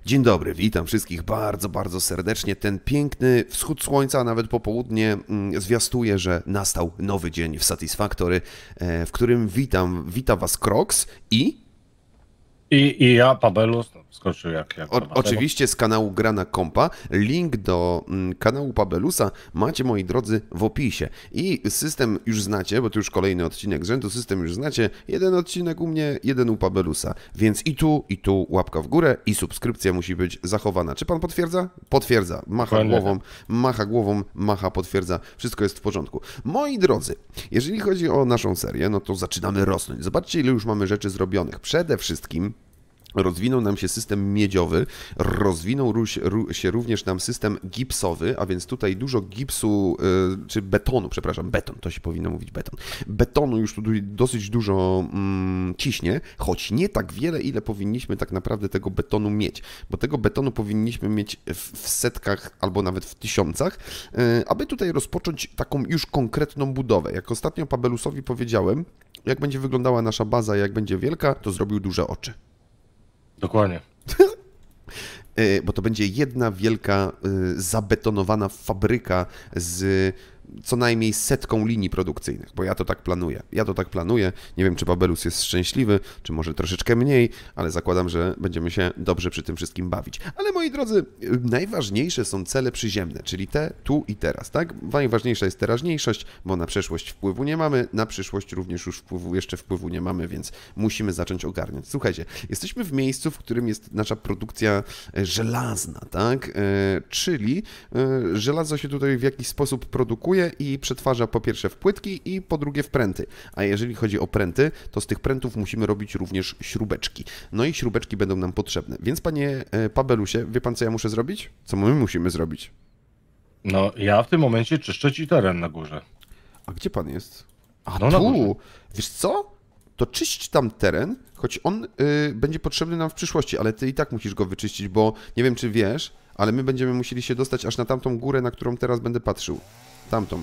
Dzień dobry, witam wszystkich bardzo, bardzo serdecznie. Ten piękny wschód słońca, a nawet popołudnie zwiastuje, że nastał nowy dzień w Satisfactory, w którym wita Was Crocs i... I ja, Pabelus, skoczył jak oczywiście z kanału Gra na Kompa. Link do kanału Pabelusa macie, moi drodzy, w opisie. I system już znacie, bo to już kolejny odcinek z rzędu, system już znacie. Jeden odcinek u mnie, jeden u Pabelusa. Więc i tu łapka w górę i subskrypcja musi być zachowana. Czy pan potwierdza? Potwierdza. Macha głową, potwierdza. Wszystko jest w porządku. Moi drodzy, jeżeli chodzi o naszą serię, no to zaczynamy rosnąć. Zobaczcie, ile już mamy rzeczy zrobionych. Przede wszystkim rozwinął nam się system miedziowy, rozwinął się również nam system gipsowy, a więc tutaj dużo gipsu, czy betonu, przepraszam, beton, to się powinno mówić beton. Betonu już tu dosyć dużo ciśnie, choć nie tak wiele, ile powinniśmy tak naprawdę tego betonu mieć, bo tego betonu powinniśmy mieć w setkach albo nawet w tysiącach, aby tutaj rozpocząć taką już konkretną budowę. Jak ostatnio Pabelusowi powiedziałem, jak będzie wyglądała nasza baza, jak będzie wielka, to zrobił duże oczy. Dokładnie. Bo to będzie jedna wielka, zabetonowana fabryka z co najmniej setką linii produkcyjnych, bo ja to tak planuję. Nie wiem, czy Pabelus jest szczęśliwy, czy może troszeczkę mniej, ale zakładam, że będziemy się dobrze przy tym wszystkim bawić. Ale moi drodzy, najważniejsze są cele przyziemne, czyli te tu i teraz, tak? Najważniejsza jest teraźniejszość, bo na przeszłość wpływu nie mamy, na przyszłość również już jeszcze wpływu nie mamy, więc musimy zacząć ogarniać. Słuchajcie, jesteśmy w miejscu, w którym jest nasza produkcja żelazna, tak? Czyli żelazo się tutaj w jakiś sposób produkuje i przetwarza po pierwsze w płytki i po drugie w pręty. A jeżeli chodzi o pręty, to z tych prętów musimy robić również śrubeczki. No i śrubeczki będą nam potrzebne. Więc panie Pabelusie, wie pan co ja muszę zrobić? Co my musimy zrobić? No ja w tym momencie czyszczę ci teren na górze. A gdzie pan jest? A no, tu! Wiesz co? To czyść tam teren, choć on będzie potrzebny nam w przyszłości, ale ty i tak musisz go wyczyścić, bo nie wiem czy wiesz, ale my będziemy musieli się dostać aż na tamtą górę, na którą teraz będę patrzył. Tamtą.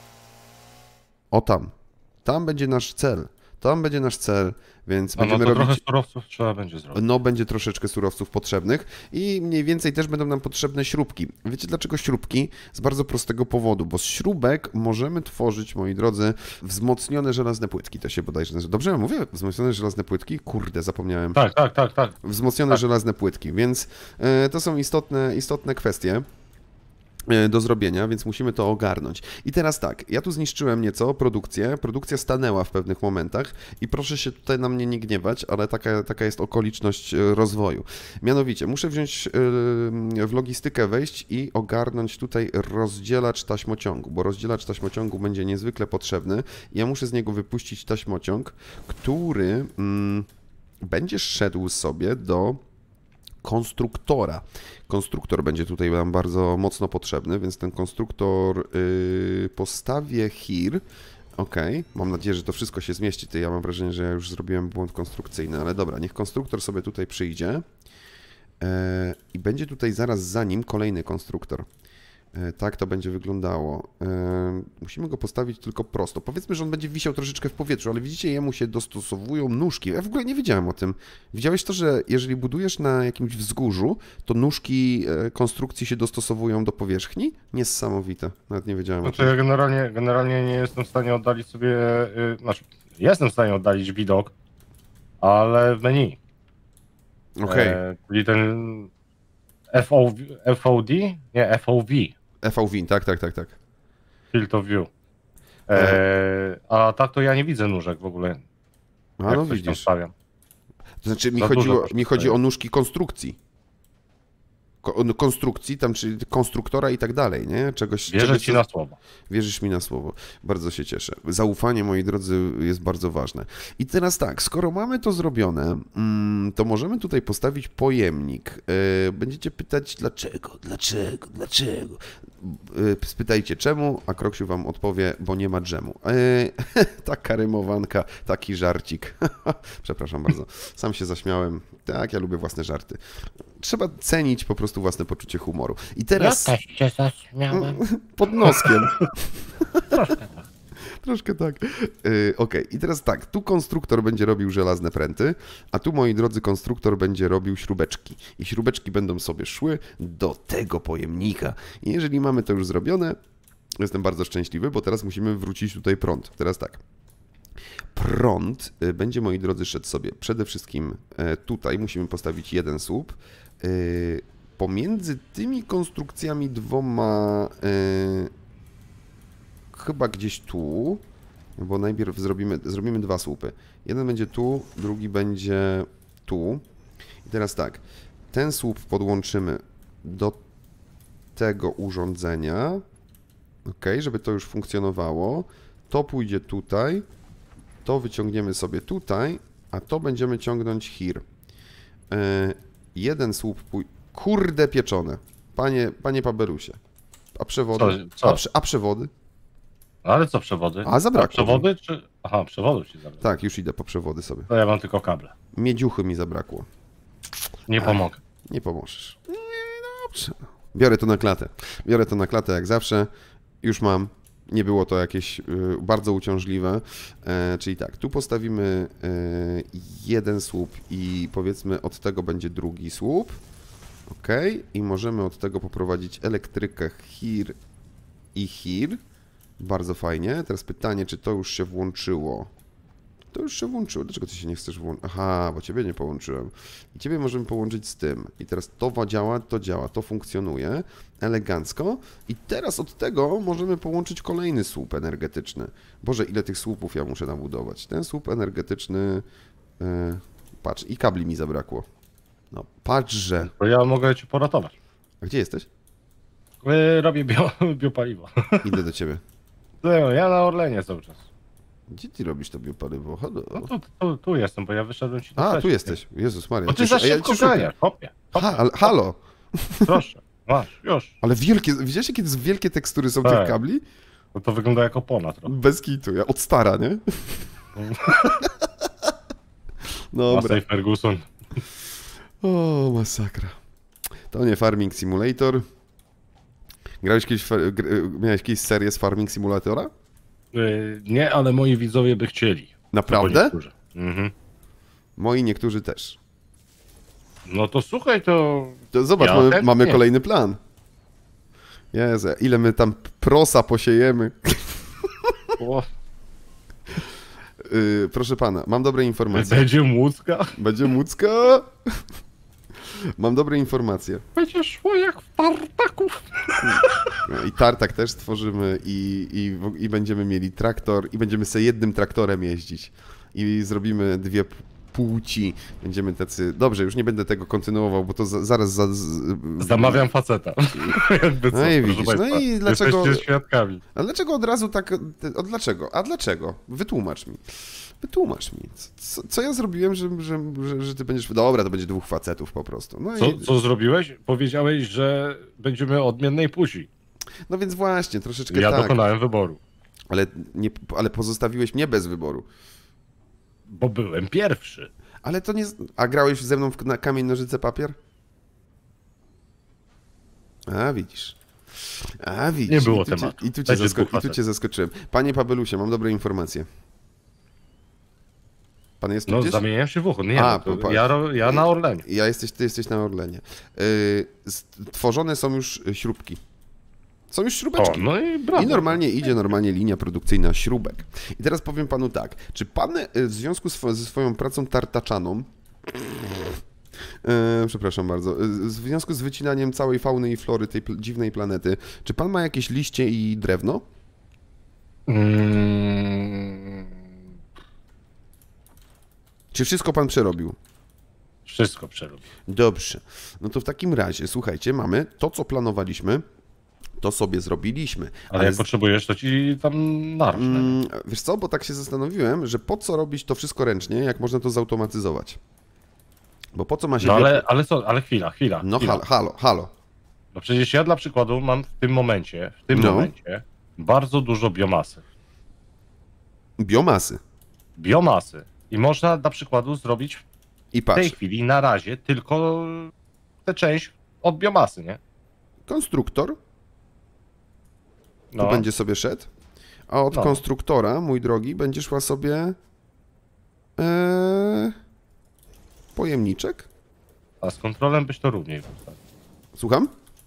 O tam. Tam będzie nasz cel. Tam będzie nasz cel, więc będziemy robić... trochę surowców trzeba będzie zrobić. No, będzie troszeczkę surowców potrzebnych i mniej więcej też będą nam potrzebne śrubki. Wiecie dlaczego śrubki? Z bardzo prostego powodu, bo z śrubek możemy tworzyć, moi drodzy, wzmocnione żelazne płytki. To się bodajże nazywa. Dobrze mówię? Wzmocnione żelazne płytki? Kurde, zapomniałem. Tak. Wzmocnione żelazne płytki, więc to są istotne kwestie do zrobienia, więc musimy to ogarnąć. I teraz tak, ja tu zniszczyłem nieco produkcja stanęła w pewnych momentach i proszę się tutaj na mnie nie gniewać, ale taka jest okoliczność rozwoju. Mianowicie, muszę wziąć w logistykę wejść i ogarnąć tutaj rozdzielacz taśmociągu, bo rozdzielacz taśmociągu będzie niezwykle potrzebny. Ja muszę z niego wypuścić taśmociąg, który będzie szedł sobie do konstruktora. Konstruktor będzie tutaj nam bardzo mocno potrzebny, więc ten konstruktor postawię here. Ok, mam nadzieję, że to wszystko się zmieści. Ja mam wrażenie, że ja już zrobiłem błąd konstrukcyjny, ale dobra, niech konstruktor sobie tutaj przyjdzie i będzie tutaj zaraz za nim kolejny konstruktor. Tak to będzie wyglądało. Musimy go postawić tylko prosto. Powiedzmy, że on będzie wisiał troszeczkę w powietrzu, ale widzicie, jemu się dostosowują nóżki. Ja w ogóle nie wiedziałem o tym. Widziałeś to, że jeżeli budujesz na jakimś wzgórzu, to nóżki konstrukcji się dostosowują do powierzchni? Niesamowite. Nawet nie wiedziałem o tym. Ja generalnie nie jestem w stanie oddalić sobie... jestem w stanie oddalić widok, ale w menu. Okej. Czyli ten... FOD? Nie, FOV. FOV, tak. Field of View. A tak to ja nie widzę nóżek w ogóle. A no widzisz. Stawiam. To znaczy mi chodzi o nóżki konstrukcji. Konstrukcji, tam czy konstruktora i tak dalej, nie? Wierzę ci na słowo. Wierzysz mi na słowo. Bardzo się cieszę. Zaufanie, moi drodzy, jest bardzo ważne. I teraz tak, skoro mamy to zrobione, to możemy tutaj postawić pojemnik. Będziecie pytać dlaczego? Spytajcie czemu, a Kroksiu wam odpowie, bo nie ma dżemu. Taka rymowanka, taki żarcik. Przepraszam bardzo. Sam się zaśmiałem. Tak, ja lubię własne żarty. Trzeba cenić po prostu własne poczucie humoru. I teraz... Ja też się zaśmiałem. Pod noskiem. Troszkę tak. Troszkę tak. Okej, i teraz tak, tu konstruktor będzie robił żelazne pręty, a tu, moi drodzy, konstruktor będzie robił śrubeczki. I śrubeczki będą sobie szły do tego pojemnika. I jeżeli mamy to już zrobione, jestem bardzo szczęśliwy, bo teraz musimy wrócić tutaj prąd. Teraz tak. Prąd będzie, moi drodzy, szedł sobie przede wszystkim tutaj. Musimy postawić jeden słup. Pomiędzy tymi konstrukcjami dwoma, chyba gdzieś tu, bo najpierw zrobimy dwa słupy. Jeden będzie tu, drugi będzie tu. I teraz tak, ten słup podłączymy do tego urządzenia, ok, żeby to już funkcjonowało. To pójdzie tutaj, to wyciągniemy sobie tutaj, a to będziemy ciągnąć here. Jeden słup pójdzie... Kurde pieczone. Panie Pabelusie. A przewody? Co? A przewody? Ale co przewody? A zabrakło. Przewody czy... Aha, przewodów ci zabrakło. Tak, już idę po przewody sobie. To ja mam tylko kable. Miedziuchy mi zabrakło. Nie pomogę. Nie pomożesz. Nie, dobrze. Biorę to na klatę. Biorę to na klatę jak zawsze. Już mam. Nie było to jakieś bardzo uciążliwe. Czyli tak, tu postawimy jeden słup i powiedzmy od tego będzie drugi słup. Ok. I możemy od tego poprowadzić elektrykę here i here. Bardzo fajnie. Teraz pytanie, czy to już się włączyło? To już się włączyło. Dlaczego ty się nie chcesz włączyć? Aha, bo ciebie nie połączyłem. I ciebie możemy połączyć z tym. I teraz to działa, to funkcjonuje elegancko. I teraz od tego możemy połączyć kolejny słup energetyczny. Boże, ile tych słupów ja muszę nabudować. Ten słup energetyczny... patrz, i kabli mi zabrakło. No, patrzże. To ja mogę cię poratować. A gdzie jesteś? Robię biopaliwo. Idę do ciebie. Ja na Orlenie cały czas. Gdzie ty robisz to biopaliwo? Halo? No tu jestem, bo ja wyszedłem ci do A, plecy. tu jesteś. Jezus Maria. Bo ty za Ja szybko cię szukam. ganiasz, hopie. Halo. Proszę, masz, już. Ale wielkie, widziałeś jakie wielkie tekstury są tych Tak. kabli? No to wygląda jak opona trochę. Bez kitu, ja od stara, nie? Dobra. Massey Ferguson. O, masakra. To nie Farming Simulator. Miałeś kiedyś serię z Farming Simulatora? Nie, ale moi widzowie by chcieli. Naprawdę? Niektórzy. Mhm. Moi niektórzy też. No to słuchaj, to... To zobacz, Ja mamy chętnie. kolejny plan. Jezu, ile my tam prosa posiejemy. O, Proszę pana, mam dobre informacje. będzie Łódzka. Będzie Łódzka? Mam dobre informacje. Będzie szło jak w tartaków. I tartak też stworzymy i będziemy mieli traktor i będziemy sobie jednym traktorem jeździć. I zrobimy dwie płci. Będziemy tacy... Dobrze, już nie będę tego kontynuował, bo to zaraz... Zamawiam faceta. Jakby co, No i proszę widzisz, państwa. no i dlaczego... Jesteście świadkami. A dlaczego od razu tak... A dlaczego? Wytłumacz mi. Wytłumacz mi. Co ja zrobiłem, że ty będziesz... Dobra, to będzie dwóch facetów po prostu. No, Co zrobiłeś? Powiedziałeś, że będziemy odmiennej płci. no więc właśnie, troszeczkę Ja tak. dokonałem wyboru. Ale pozostawiłeś mnie bez wyboru. Bo byłem pierwszy. Ale to nie... A grałeś ze mną na kamień, nożyce, papier? A, widzisz. A, widzisz. Nie było I tu tematu. I tu Będzie cię zaskoczyłem. Panie Pabelusie, mam dobre informacje. Pan jest tu No gdzieś? zamieniałem się w ucho. Nie, A, no, to ja na Orlenie. Ty jesteś na Orlenie. Tworzone są już śrubki. Są już śrubeczki. O, no i brawo. I normalnie linia produkcyjna śrubek. I teraz powiem panu tak. Czy pan w związku ze swoją pracą tartaczaną, przepraszam bardzo, w związku z wycinaniem całej fauny i flory tej dziwnej planety, czy pan ma jakieś liście i drewno? Czy wszystko pan przerobił? Wszystko przerobię. Dobrze. No to w takim razie, słuchajcie, mamy to, co planowaliśmy, to sobie zrobiliśmy. Ale jak potrzebujesz, to ci tam narośnę. Wiesz co, bo tak się zastanowiłem, że po co robić to wszystko ręcznie, jak można to zautomatyzować? Bo po co ma się... No ale chwila. No chwila. halo. No przecież ja dla przykładu mam w tym momencie bardzo dużo biomasy. Biomasy. I można dla przykładu zrobić I w tej patrz, chwili na razie tylko tę część od biomasy, nie? konstruktor, tu No. będzie sobie szedł, A od No. konstruktora, mój drogi, będzie szła sobie pojemniczek? A z kontrolem byś to równiej postawił. Słucham?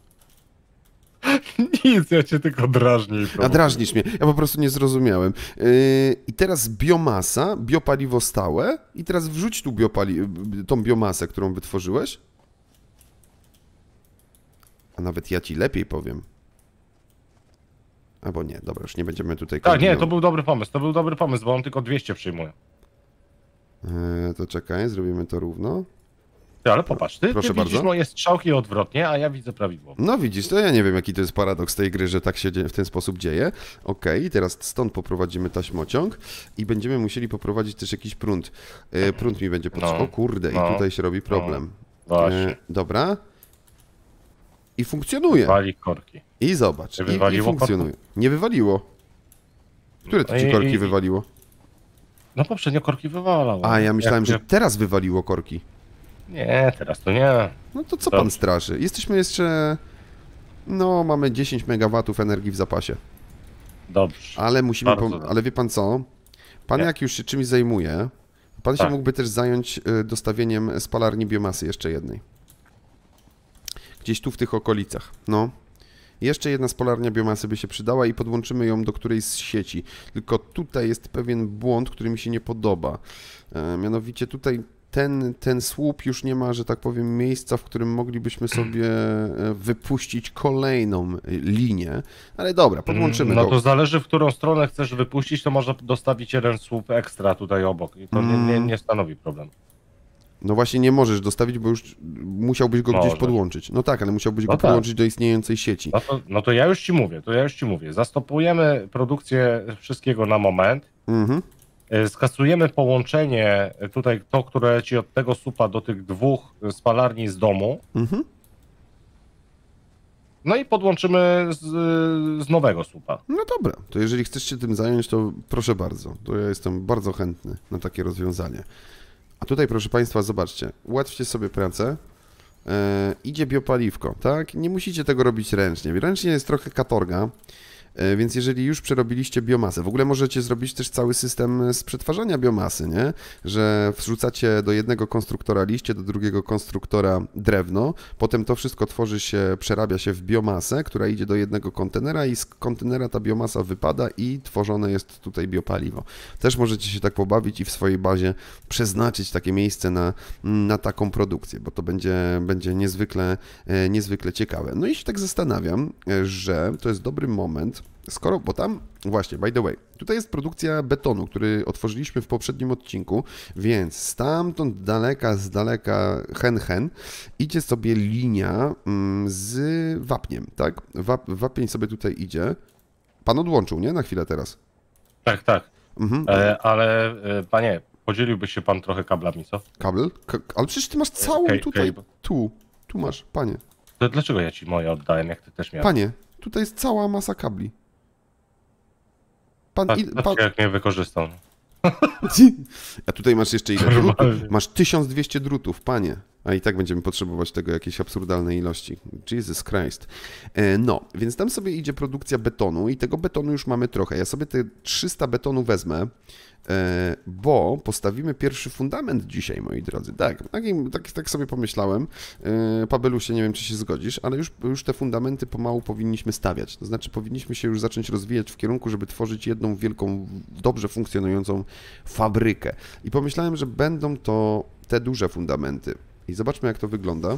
Nic, ja cię tylko drażnię. A drażnisz mnie, ja po prostu nie zrozumiałem. I teraz biomasa, biopaliwo stałe i teraz wrzuć tu tą biomasę, którą wytworzyłeś. A nawet ja ci lepiej powiem. Albo nie, dobra, już nie będziemy tutaj Tak, nie, kombinować. to był dobry pomysł, bo on tylko 200 przyjmuje. To czekaj, zrobimy to równo. Ty, ale popatrz, ty Proszę widzisz bardzo. moje strzałki odwrotnie, a ja widzę prawidłowo. No widzisz, to ja nie wiem, jaki to jest paradoks tej gry, że tak się w ten sposób dzieje. Okej, teraz stąd poprowadzimy taśmociąg i będziemy musieli poprowadzić też jakiś prąd. Prąd mi będzie potrzebny. No, O kurde, no, i tutaj się robi problem. Właśnie, Dobra. I funkcjonuje. wali korki. I zobacz, Nie i wywaliło funkcjonuje. Nie wywaliło. Które to ci No korki wywaliło? No poprzednio korki wywalało. A, ja myślałem, że Jak- teraz wywaliło korki. Nie, teraz to nie. No to co Dobrze. pan straszy? Jesteśmy jeszcze... No, mamy 10 MW energii w zapasie. Dobrze. Ale musimy... Bardzo dobrze. Ale wie pan co? Pan Nie. jak już się czymś zajmuje, pan się Tak. mógłby też zająć dostawieniem spalarni biomasy jeszcze jednej. Gdzieś tu w tych okolicach. No. Jeszcze jedna spalarnia biomasy by się przydała i podłączymy ją do którejś z sieci. Tylko tutaj jest pewien błąd, który mi się nie podoba. Mianowicie tutaj ten słup już nie ma, że tak powiem, miejsca, w którym moglibyśmy sobie wypuścić kolejną linię. Ale dobra, podłączymy No go. to zależy, w którą stronę chcesz wypuścić, to można dostawić jeden słup ekstra tutaj obok. I to nie stanowi problemu. No właśnie nie możesz dostawić, bo już musiałbyś go gdzieś Możesz. podłączyć. No tak, ale musiałbyś go No tak. podłączyć do istniejącej sieci. No to ja już ci mówię, Zastopujemy produkcję wszystkiego na moment. Mhm. Skasujemy połączenie tutaj, to, które leci od tego słupa do tych dwóch spalarni z domu. Mhm. No i podłączymy z nowego słupa. No dobra, to jeżeli chcesz się tym zająć, to proszę bardzo. To ja jestem bardzo chętny na takie rozwiązanie. A tutaj, proszę Państwa, zobaczcie, ułatwcie sobie pracę. Idzie biopaliwko, tak? Nie musicie tego robić ręcznie. Ręcznie jest trochę katorga, więc jeżeli już przerobiliście biomasę, w ogóle możecie zrobić też cały system z przetwarzania biomasy, nie? Że wrzucacie do jednego konstruktora liście, do drugiego konstruktora drewno, potem to wszystko tworzy się, przerabia się w biomasę, która idzie do jednego kontenera i z kontenera ta biomasa wypada i tworzone jest tutaj biopaliwo. Też możecie się tak pobawić i w swojej bazie przeznaczyć takie miejsce na taką produkcję, bo to będzie niezwykle ciekawe. No i się tak zastanawiam, że to jest dobry moment, bo tam, właśnie, by the way, tutaj jest produkcja betonu, który otworzyliśmy w poprzednim odcinku, więc stamtąd z daleka hen, idzie sobie linia z wapniem, tak? Wapień sobie tutaj idzie. Pan odłączył, nie? Na chwilę teraz. Tak, tak. Mhm. Ale panie, podzieliłbyś się pan trochę kablami, co? Kabel? Ale przecież ty masz całą tutaj, tu masz, panie. To dlaczego ja ci moje oddałem, jak ty też miałeś? Panie, tutaj jest cała masa kabli. Patrzcie, jak mnie wykorzystał. A tutaj masz jeszcze ile drutów? Normalnie. Masz 1200 drutów, panie. A i tak będziemy potrzebować tego jakiejś absurdalnej ilości. Jesus Christ. No, więc tam sobie idzie produkcja betonu i tego betonu już mamy trochę. Ja sobie te 300 betonu wezmę, bo postawimy pierwszy fundament dzisiaj, moi drodzy. Tak sobie pomyślałem. Pabelusie, nie wiem, czy się zgodzisz, ale już te fundamenty pomału powinniśmy stawiać. To znaczy powinniśmy się już zacząć rozwijać w kierunku, żeby tworzyć jedną wielką, dobrze funkcjonującą fabrykę. I pomyślałem, że będą to te duże fundamenty. I zobaczmy, jak to wygląda.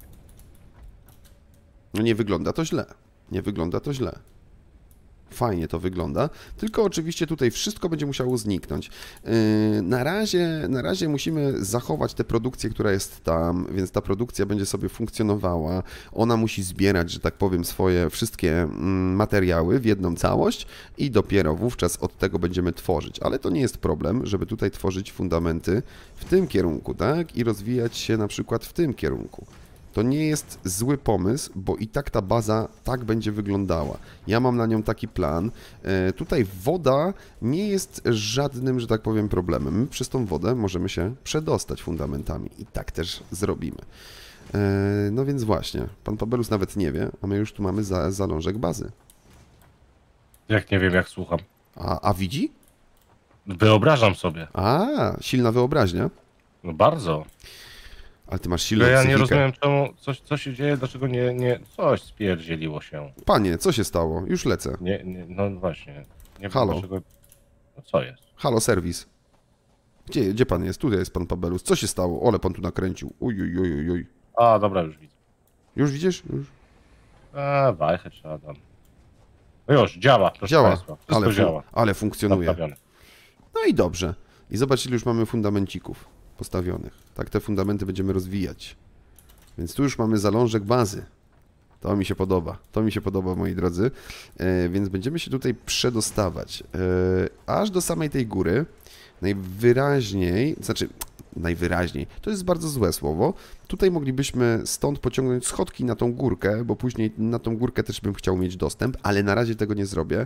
No nie wygląda to źle. Nie wygląda to źle. Fajnie to wygląda, tylko oczywiście tutaj wszystko będzie musiało zniknąć. Na razie musimy zachować tę produkcję, która jest tam, więc ta produkcja będzie sobie funkcjonowała. Ona musi zbierać, że tak powiem, swoje wszystkie materiały w jedną całość i dopiero wówczas od tego będziemy tworzyć. Ale to nie jest problem, żeby tutaj tworzyć fundamenty w tym kierunku, tak? I rozwijać się na przykład w tym kierunku. To nie jest zły pomysł, bo i tak ta baza tak będzie wyglądała. Ja mam na nią taki plan. Tutaj woda nie jest żadnym, że tak powiem, problemem. My przez tą wodę możemy się przedostać fundamentami i tak też zrobimy. No więc właśnie, pan Pabelus nawet nie wie, a my już tu mamy zalążek bazy. Jak nie wiem, jak słucham. A widzi? Wyobrażam sobie. A, silna wyobraźnia. No bardzo. Ale ty masz silną Ja nie psychikę. rozumiem, czemu, co się dzieje, dlaczego coś spierdzieliło się. Panie, co się stało? Już lecę. No właśnie. Nie Halo. wiem dlaczego. No co jest? Halo, serwis. Gdzie pan jest? Tutaj jest pan Pabelus. Co się stało? Ole, pan tu nakręcił. Uj, uj, uj, uj, uj. A, dobra, już widzę. Już widzisz? Już. Wajchę trzeba tam. No już, działa, proszę Działa, państwa. Wszystko działa. ale funkcjonuje. Naprawione. No i dobrze. I zobacz, ile już mamy fundamencików postawionych. Tak te fundamenty będziemy rozwijać. Więc tu już mamy zalążek bazy. To mi się podoba. To mi się podoba, moi drodzy. Więc będziemy się tutaj przedostawać. Aż do samej tej góry. Najwyraźniej, to jest bardzo złe słowo. Tutaj moglibyśmy stąd pociągnąć schodki na tą górkę, bo później na tą górkę też bym chciał mieć dostęp, ale na razie tego nie zrobię.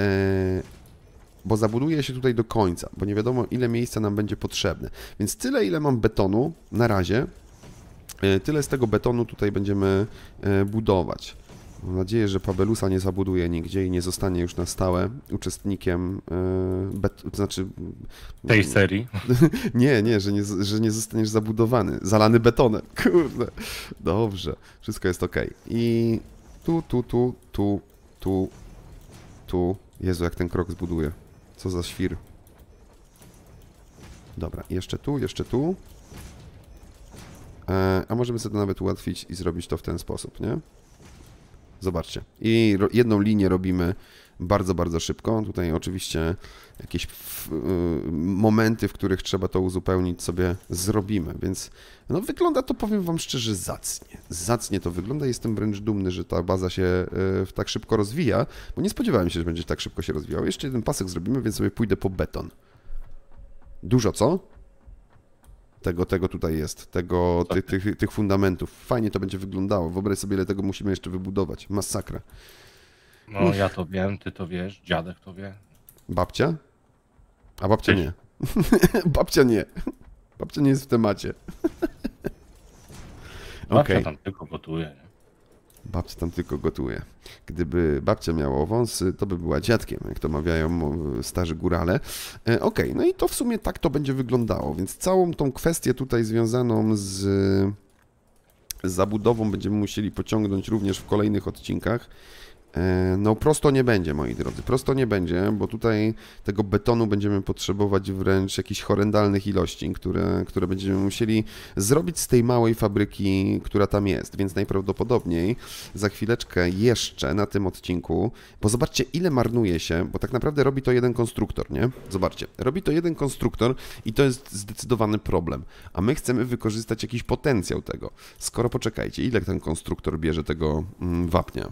Bo zabuduję się tutaj do końca, bo nie wiadomo, ile miejsca nam będzie potrzebne. Więc tyle, ile mam betonu na razie, tyle z tego betonu tutaj będziemy budować. Mam nadzieję, że Pabelusa nie zabuduje nigdzie i nie zostanie już na stałe uczestnikiem Tej serii. Nie, że nie zostaniesz zabudowany, zalany betonem. Kurde. Dobrze, wszystko jest ok. I tu. Jezu, jak ten krok zbuduje. Co za świr. Dobra, jeszcze tu. A możemy sobie to nawet ułatwić i zrobić to w ten sposób, nie? Zobaczcie. I jedną linię robimy bardzo, bardzo szybko. Tutaj oczywiście jakieś momenty, w których trzeba to uzupełnić, sobie zrobimy, więc no wygląda to, powiem wam szczerze, zacnie. Zacnie to wygląda. Jestem wręcz dumny, że ta baza się tak szybko rozwija, bo nie spodziewałem się, że będzie tak szybko się rozwijał. Jeszcze jeden pasek zrobimy, więc sobie pójdę po beton. Dużo, co? Tego tutaj jest, tych fundamentów. Fajnie to będzie wyglądało. Wyobraź sobie, ile tego musimy jeszcze wybudować. Masakra. No, ja to wiem, ty to wiesz, dziadek to wie. Babcia? A babcia nie. Babcia nie. Babcia nie jest w temacie. Babcia tam tylko gotuje, nie? Babcia tam tylko gotuje. Gdyby babcia miała wąsy, to by była dziadkiem, jak to mawiają starzy górale. Okej, no i to w sumie tak to będzie wyglądało, więc całą tą kwestię tutaj związaną z zabudową będziemy musieli pociągnąć również w kolejnych odcinkach. No prosto nie będzie, moi drodzy, prosto nie będzie, bo tutaj tego betonu będziemy potrzebować wręcz jakichś horrendalnych ilości, które będziemy musieli zrobić z tej małej fabryki, która tam jest, więc najprawdopodobniej za chwileczkę jeszcze na tym odcinku, bo zobaczcie, ile marnuje się, bo tak naprawdę robi to jeden konstruktor, nie? Zobaczcie, robi to jeden konstruktor i to jest zdecydowany problem, a my chcemy wykorzystać jakiś potencjał tego. Skoro, poczekajcie, ile ten konstruktor bierze tego wapnia?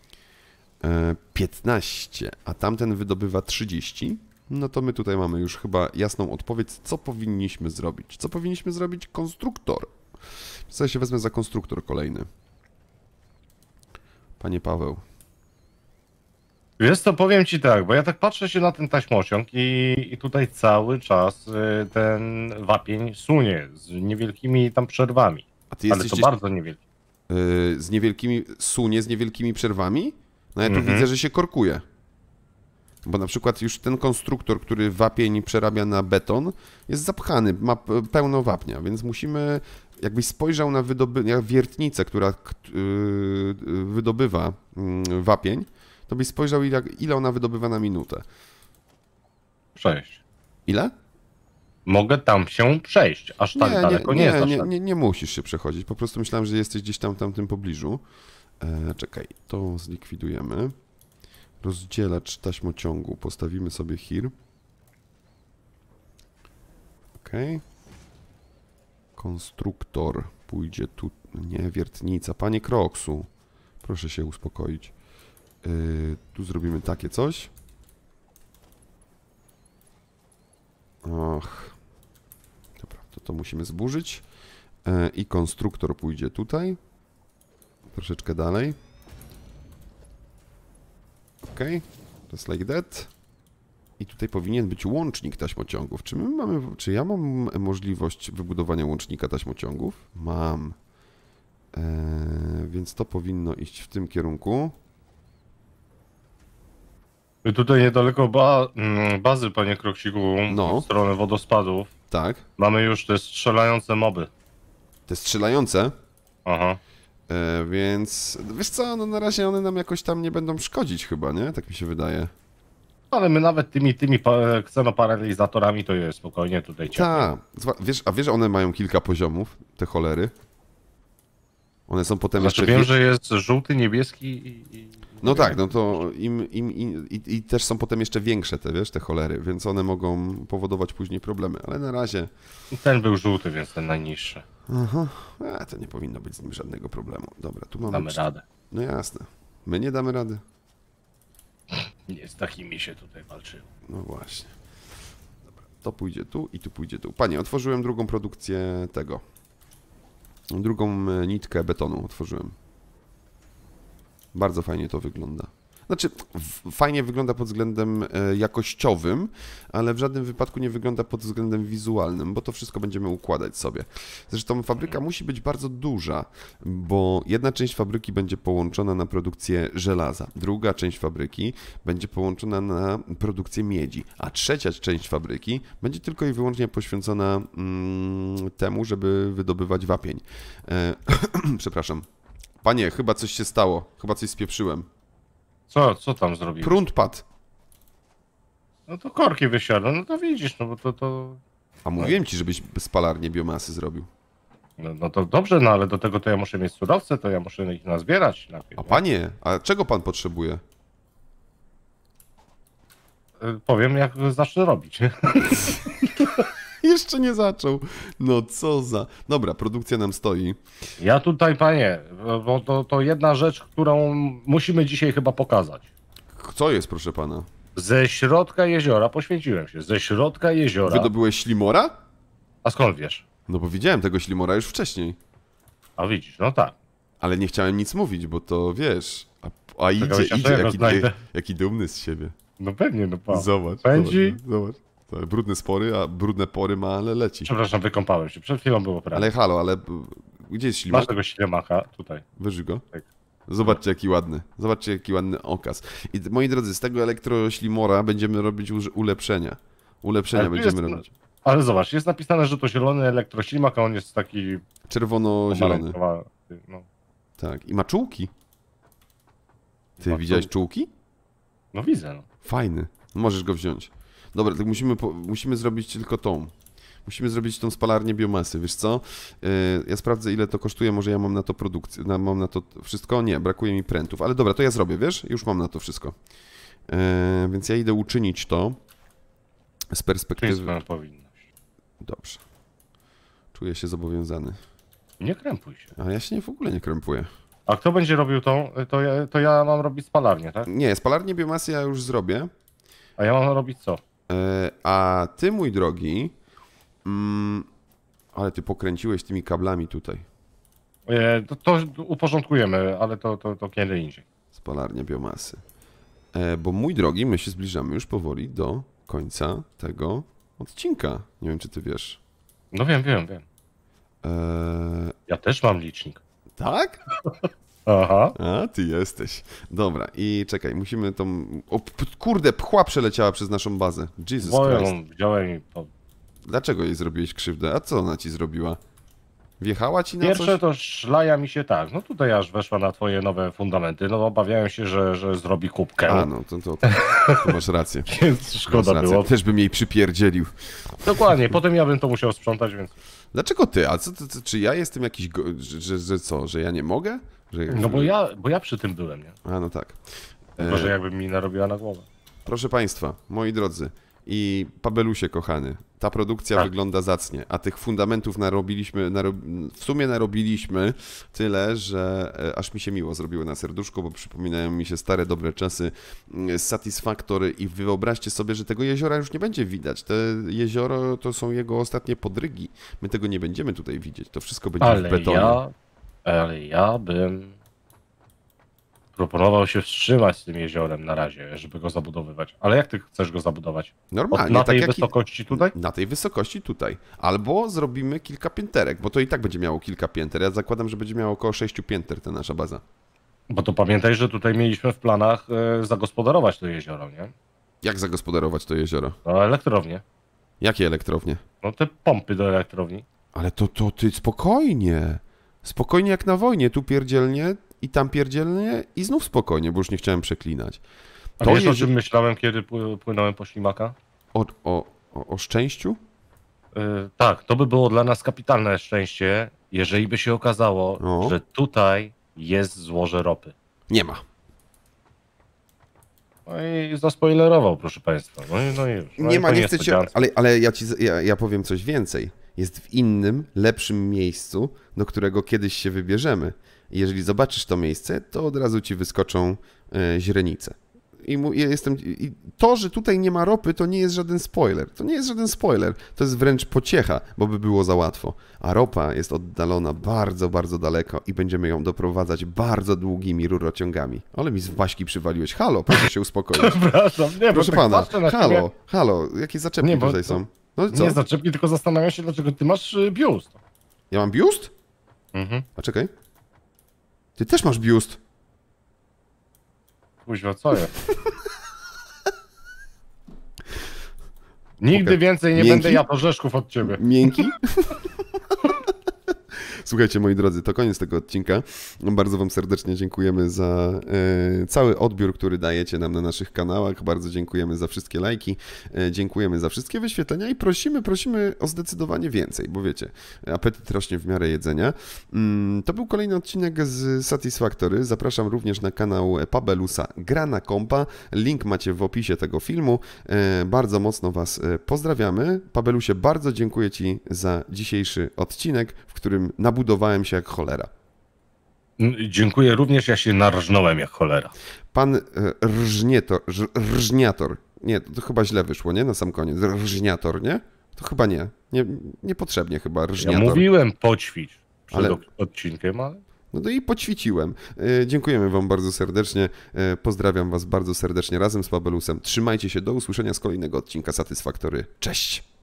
15, a tamten wydobywa 30, no to my tutaj mamy już chyba jasną odpowiedź, co powinniśmy zrobić. Co powinniśmy zrobić? Konstruktor. Co się wezmę za konstruktor kolejny? Panie Paweł. Wiesz co, powiem ci tak, bo ja tak patrzę się na ten taśmociąg i tutaj cały czas ten wapień sunie z niewielkimi tam przerwami. A ty ale jesteś to bardzo niewielki. z niewielkimi, sunie z niewielkimi przerwami? No ja tu widzę, że się korkuje. Bo na przykład już ten konstruktor, który wapień przerabia na beton, jest zapchany, ma pełno wapnia, więc musimy, jakbyś spojrzał na wiertnicę, która wydobywa wapień, to byś spojrzał, ile ona wydobywa na minutę. 6. Ile? Mogę tam się przejść, aż tak daleko nie jest. Nie musisz się przechodzić, po prostu myślałem, że jesteś gdzieś tam w tamtym pobliżu. Czekaj, to zlikwidujemy. Rozdzielacz taśmociągu. Postawimy sobie here. Ok. Konstruktor pójdzie tu. Nie, wiertnica. Panie Kroksu, proszę się uspokoić. Tu zrobimy takie coś. Och. Dobra, to musimy zburzyć. I konstruktor pójdzie tutaj. Troszeczkę dalej. Ok, just like that. I tutaj powinien być łącznik taśmociągów. Czy ja mam możliwość wybudowania łącznika taśmociągów? Mam. Więc to powinno iść w tym kierunku. Tutaj niedaleko bazy, panie Kroksiku, No. w stronę wodospadów, Tak. mamy już te strzelające moby. Te strzelające. Aha. Więc wiesz co, no na razie one nam jakoś tam nie będą szkodzić chyba, nie? Tak mi się wydaje. Ale my nawet tymi ksenoparalizatorami to jest spokojnie tutaj ciepło. Tak. Wiesz, one mają kilka poziomów, te cholery. One są potem Znaczy jeszcze... wiem, że jest żółty, niebieski i... No tak, no to i też są potem jeszcze większe te, wiesz, te cholery, więc one mogą powodować później problemy, ale na razie... Ten był żółty, więc ten najniższy. Aha, to nie powinno być z nim żadnego problemu. Dobra, tu mamy... Damy radę. No jasne. My nie damy rady. Nie, z takimi się tutaj walczyło. No właśnie. Dobra, to pójdzie tu i tu pójdzie tu. Panie, otworzyłem drugą produkcję tego. Drugą nitkę betonu otworzyłem. Bardzo fajnie to wygląda. Znaczy, fajnie wygląda pod względem jakościowym, ale w żadnym wypadku nie wygląda pod względem wizualnym, bo to wszystko będziemy układać sobie. Zresztą fabryka musi być bardzo duża, bo jedna część fabryki będzie połączona na produkcję żelaza, druga część fabryki będzie połączona na produkcję miedzi, a trzecia część fabryki będzie tylko i wyłącznie poświęcona temu, żeby wydobywać wapień. Przepraszam. Panie, chyba coś się stało, chyba coś spieprzyłem. Co tam zrobił? Prąd padł. No to korki wysiadły, no to widzisz, no bo to... A mówiłem ci, żebyś spalarnię biomasy zrobił. No to dobrze, no ale do tego to ja muszę mieć surowce, to ja muszę ich nazbierać najpierw. A panie, a czego pan potrzebuje? Powiem, jak zacznę robić. Jeszcze nie zaczął. No co za... Dobra, produkcja nam stoi. Ja tutaj, panie, bo to jedna rzecz, którą musimy dzisiaj chyba pokazać. Co jest, proszę pana? Ze środka jeziora, poświęciłem się, ze środka jeziora... Wydobyłeś ślimora? A skąd wiesz? No bo widziałem tego ślimora już wcześniej. A widzisz, no tak. Ale nie chciałem nic mówić, bo to wiesz... A Czekaj, idzie, ja go znajdę. jaki dumny z siebie. No pewnie, no pa. Zobacz, Pędzi. zobacz. To brudne spory, a brudne pory ma, ale leci. Przepraszam, wykąpałem się, przed chwilą było prawie. Ale halo, ale gdzie jest ślimak? Masz tego ślimaka, tutaj. Wyży go. Tak. Zobaczcie jaki ładny. Zobaczcie jaki ładny okaz. I moi drodzy, z tego elektroślimora będziemy robić ulepszenia. Ulepszenia Ale tu będziemy jest- robić. Ale zobacz, jest napisane, że to zielony elektroślimak, a on jest taki... Czerwono-zielony. pomarańczowy, No, Tak. I ma czułki. Ty Ma widziałeś czułki. czułki? no widzę, no. Fajny. Możesz go wziąć. Dobra, tak musimy zrobić tylko tą. Musimy zrobić tą spalarnię biomasy, wiesz co? Ja sprawdzę ile to kosztuje, może ja mam na to produkcję, mam na to wszystko? Nie, brakuje mi prętów, ale dobra, to ja zrobię, wiesz? Już mam na to wszystko. Więc ja idę uczynić to z To jest perspektywy... moja powinność. Dobrze. Czuję się zobowiązany. Nie krępuj się. Ale ja się w ogóle nie krępuję. A kto będzie robił tą? To ja mam robić spalarnię, tak? Nie, spalarnię biomasy ja już zrobię. A ja mam robić co? A ty, mój drogi... ale ty pokręciłeś tymi kablami tutaj. To uporządkujemy, ale to kiedy indziej. Spalarnia biomasy. Bo mój drogi, my się zbliżamy już powoli do końca tego odcinka. Nie wiem, czy ty wiesz. No wiem. Ja też mam licznik. Tak? Aha. A, ty jesteś. Dobra, i czekaj, musimy tą... O, kurde, pchła przeleciała przez naszą bazę. Jesus Christ. Moją wziąłem i... Dlaczego jej zrobiłeś krzywdę? A co ona ci zrobiła? Wjechała ci na Pierwsze coś? to szlaja mi się tak. No tutaj aż weszła na twoje nowe fundamenty. No obawiałem się, że zrobi kubkę. A, no, to masz rację. Więc Masz szkoda rację. było. Też bym jej przypierdzielił. Dokładnie, potem ja bym to musiał sprzątać, więc... Dlaczego ty? A czy ja jestem jakiś... Że co? Że ja nie mogę? No bo ja przy tym byłem, nie? A, no tak. Tylko, że jakby mi narobiła na głowę. Proszę Państwa, moi drodzy i Pabelusie kochany, ta produkcja Tak. wygląda zacnie, a tych fundamentów w sumie narobiliśmy tyle, że aż mi się miło zrobiło na serduszku, bo przypominają mi się stare, dobre czasy z Satisfactory i wyobraźcie sobie, że tego jeziora już nie będzie widać. Te jezioro to są jego ostatnie podrygi. My tego nie będziemy tutaj widzieć, to wszystko będzie w betonie. Ale ja bym proponował się wstrzymać z tym jeziorem na razie, żeby go zabudowywać. Ale jak ty chcesz go zabudować? Normalnie, Na tak tej jak wysokości tutaj? Na tej wysokości tutaj. Albo zrobimy kilka pięterek, bo to i tak będzie miało kilka pięter. Ja zakładam, że będzie miało około 6 pięter ta nasza baza. Bo to pamiętaj, że tutaj mieliśmy w planach zagospodarować to jezioro, nie? Jak zagospodarować to jezioro? No, elektrownie. Jakie elektrownie? No te pompy do elektrowni. Ale to ty spokojnie. Spokojnie jak na wojnie. Tu pierdzielnie i tam pierdzielnie i znów spokojnie, bo już nie chciałem przeklinać. A To wiesz, o jezi- czym myślałem, kiedy płynąłem po ślimaka? o szczęściu? Tak, to by było dla nas kapitalne szczęście, jeżeli by się okazało, No. że tutaj jest złoże ropy. Nie ma. No i zaspoilerował, proszę państwa. No i już. No Nie i ma, po nie chcę cię, niespodziance. ale ja powiem coś więcej. Jest w innym, lepszym miejscu, do którego kiedyś się wybierzemy. I jeżeli zobaczysz to miejsce, to od razu ci wyskoczą źrenice. I to, że tutaj nie ma ropy, to nie jest żaden spoiler. To nie jest żaden spoiler. To jest wręcz pociecha, bo by było za łatwo. A ropa jest oddalona bardzo, bardzo daleko i będziemy ją doprowadzać bardzo długimi rurociągami. Ale mi z Waśki przywaliłeś. Halo, proszę się uspokoić. Przepraszam, nie, Proszę bo tak pana, patrzę na ciebie. halo, jakie zaczepki Nie, bo tutaj to- są? No i co? Nie zaczepki, tylko zastanawiam się, dlaczego ty masz biust. Ja mam biust? Mhm. A czekaj. Ty też masz biust. Kuźwa, co jest? Nigdy Okej. więcej nie Miękki? będę jadł orzeszków od ciebie. Miękki? Słuchajcie, moi drodzy, to koniec tego odcinka. Bardzo Wam serdecznie dziękujemy za cały odbiór, który dajecie nam na naszych kanałach. Bardzo dziękujemy za wszystkie lajki, dziękujemy za wszystkie wyświetlenia i prosimy o zdecydowanie więcej, bo wiecie, apetyt rośnie w miarę jedzenia. To był kolejny odcinek z Satisfactory. Zapraszam również na kanał Pabelusa Gra na Kompa. Link macie w opisie tego filmu. Bardzo mocno Was pozdrawiamy. Pabelusie, bardzo dziękuję Ci za dzisiejszy odcinek, w którym nabudowałem się jak cholera. Dziękuję również, ja się narżnąłem jak cholera. Pan Rżniator, nie, to chyba źle wyszło, nie? Na sam koniec. Rżniator, nie? To chyba nie. Niepotrzebnie chyba, Ja Rżniator. mówiłem poćwicz przed Ale- odcinkiem, ale... No to i poćwiczyłem. Dziękujemy Wam bardzo serdecznie. Pozdrawiam Was bardzo serdecznie razem z Pabelusem. Trzymajcie się, do usłyszenia z kolejnego odcinka Satysfaktory. Cześć!